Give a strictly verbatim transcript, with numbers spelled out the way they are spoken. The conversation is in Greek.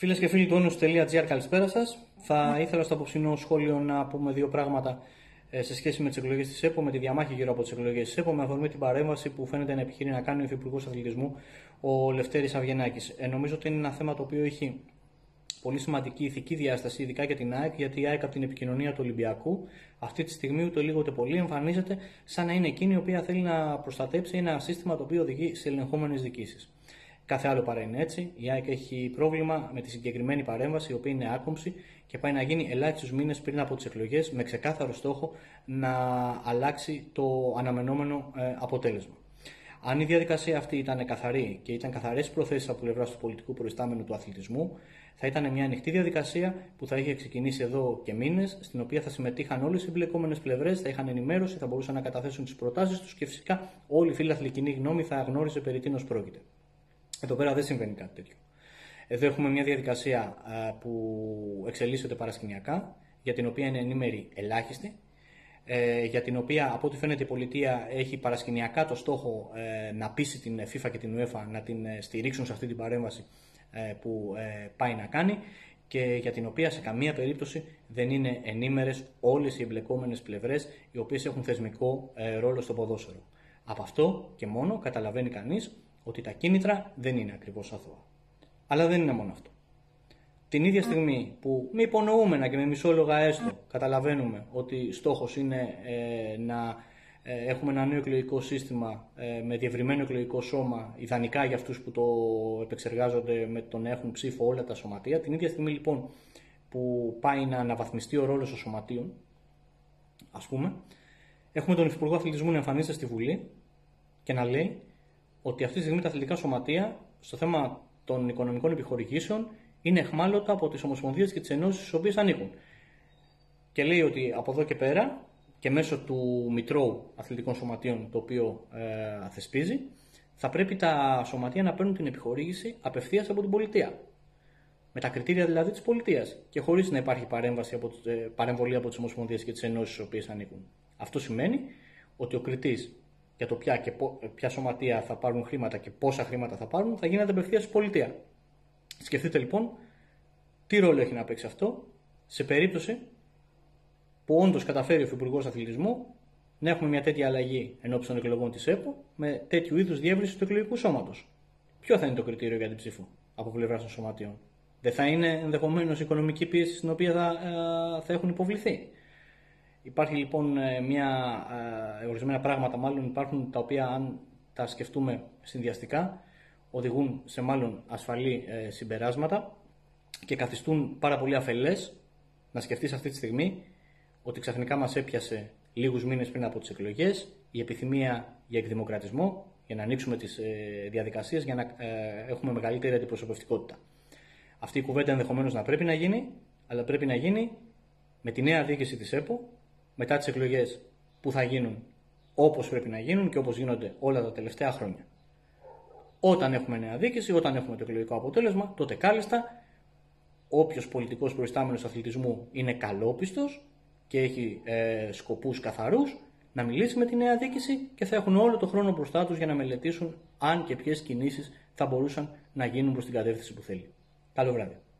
Φίλες και φίλοι του όνους τελεία τζι άρ, καλησπέρα σας. Θα ήθελα στο απόψινό σχόλιο να πούμε δύο πράγματα σε σχέση με τις εκλογές της ΕΠΟ, με τη διαμάχη γύρω από τις εκλογές της ΕΠΟ, με αφορμή την παρέμβαση που φαίνεται να επιχειρεί να κάνει ο Υφυπουργός Αθλητισμού, ο Λευτέρης Αβγενάκης. Ε, νομίζω ότι είναι ένα θέμα το οποίο έχει πολύ σημαντική ηθική διάσταση, ειδικά για την ΑΕΚ, γιατί η ΑΕΚ από την επικοινωνία του Ολυμπιακού αυτή τη στιγμή ούτε λίγο ούτε πολύ εμφανίζεται σαν να είναι εκείνη η οποία θέλει να προστατέψει ένα σύστημα το οποίο οδηγεί σε ελεγχόμενες δικήσεις. Κάθε άλλο παρά είναι έτσι. Η ΑΕΚ έχει πρόβλημα με τη συγκεκριμένη παρέμβαση, η οποία είναι άκομψη και πάει να γίνει ελάχιστους μήνες πριν από τις εκλογές, με ξεκάθαρο στόχο να αλλάξει το αναμενόμενο αποτέλεσμα. Αν η διαδικασία αυτή ήταν καθαρή και ήταν καθαρές προθέσεις από πλευρά του πολιτικού προϊστάμενου του αθλητισμού, θα ήταν μια ανοιχτή διαδικασία που θα είχε ξεκινήσει εδώ και μήνες, στην οποία θα συμμετείχαν όλες οι εμπλεκόμενες πλευρές, θα είχαν ενημέρωση, θα μπορούσαν να καταθέσουν τις προτάσεις τους και φυσικά όλη η φίλαθλη κοινή γνώμη θα γνώριζε περί τίνος πρόκειται. Εδώ πέρα δεν συμβαίνει κάτι τέτοιο. Εδώ έχουμε μια διαδικασία που εξελίσσεται παρασκηνιακά, για την οποία είναι ενήμεροι ελάχιστοι, για την οποία από ό,τι φαίνεται η πολιτεία έχει παρασκηνιακά το στόχο να πείσει την FIFA και την UEFA να την στηρίξουν σε αυτή την παρέμβαση που πάει να κάνει και για την οποία σε καμία περίπτωση δεν είναι ενήμερες όλες οι εμπλεκόμενες πλευρές οι οποίες έχουν θεσμικό ρόλο στο ποδόσφαιρο. Από αυτό και μόνο καταλαβαίνει κανείς ότι τα κίνητρα δεν είναι ακριβώς αθώα. Αλλά δεν είναι μόνο αυτό. Την ίδια στιγμή που με υπονοούμενα και με μισόλογα έστω καταλαβαίνουμε ότι στόχος είναι ε, να ε, έχουμε ένα νέο εκλογικό σύστημα ε, με διευρυμένο εκλογικό σώμα, ιδανικά για αυτούς που το επεξεργάζονται με το να έχουν ψήφο όλα τα σωματεία, την ίδια στιγμή λοιπόν που πάει να αναβαθμιστεί ο ρόλος των σωματείων, ας πούμε, έχουμε τον Υφυπουργό Αθλητισμού να εμφανίζεται στη Βουλή και να λέει ότι αυτή τη στιγμή τα αθλητικά σωματεία στο θέμα των οικονομικών επιχορηγήσεων είναι εχμάλωτα από τις ομοσπονδίες και τις ενώσεις στις οποίες ανήκουν. Και λέει ότι από εδώ και πέρα και μέσω του Μητρώου Αθλητικών Σωματείων, το οποίο ε, θεσπίζει, θα πρέπει τα σωματεία να παίρνουν την επιχορήγηση απευθείας από την πολιτεία. Με τα κριτήρια δηλαδή της πολιτείας και χωρίς να υπάρχει παρέμβαση από, ε, παρεμβολή από τις ομοσπονδίες και τις ενώσεις στις οποίες ανήκουν. Αυτό σημαίνει ότι ο κριτής για το ποια, και ποια σωματεία θα πάρουν χρήματα και πόσα χρήματα θα πάρουν θα γίνεται απευθείας στην πολιτεία. Σκεφτείτε λοιπόν τι ρόλο έχει να παίξει αυτό σε περίπτωση που όντως καταφέρει ο Υφυπουργός Αθλητισμού να έχουμε μια τέτοια αλλαγή ενώπιση των εκλογών της ΕΠΟ με τέτοιου είδους διεύρυνση του εκλογικού σώματος. Ποιο θα είναι το κριτήριο για την ψήφο από πλευρά των σωματείων? Δεν θα είναι ενδεχομένως η οικονομική πίεση στην οποία θα, θα έχουν υποβληθεί? Υπάρχει λοιπόν μια, ορισμένα πράγματα μάλλον υπάρχουν τα οποία αν τα σκεφτούμε συνδυαστικά οδηγούν σε μάλλον ασφαλή ε, συμπεράσματα και καθιστούν πάρα πολύ αφελές να σκεφτείς αυτή τη στιγμή ότι ξαφνικά μας έπιασε λίγους μήνες πριν από τις εκλογές η επιθυμία για εκδημοκρατισμό, για να ανοίξουμε τις ε, διαδικασίες, για να ε, έχουμε μεγαλύτερη αντιπροσωπευτικότητα. Αυτή η κουβέντα ενδεχομένως να πρέπει να γίνει, αλλά πρέπει να γίνει με τη νέα διοίκηση της ΕΠΟ, μετά τις εκλογές που θα γίνουν όπως πρέπει να γίνουν και όπως γίνονται όλα τα τελευταία χρόνια. Όταν έχουμε νέα διοίκηση, όταν έχουμε το εκλογικό αποτέλεσμα, τότε κάλλιστα όποιος πολιτικός προϊστάμενος αθλητισμού είναι καλόπιστος και έχει ε, σκοπούς καθαρούς να μιλήσει με τη νέα διοίκηση και θα έχουν όλο το χρόνο μπροστά τους για να μελετήσουν αν και ποιες κινήσεις θα μπορούσαν να γίνουν προς την κατεύθυνση που θέλει. Καλό βράδυ.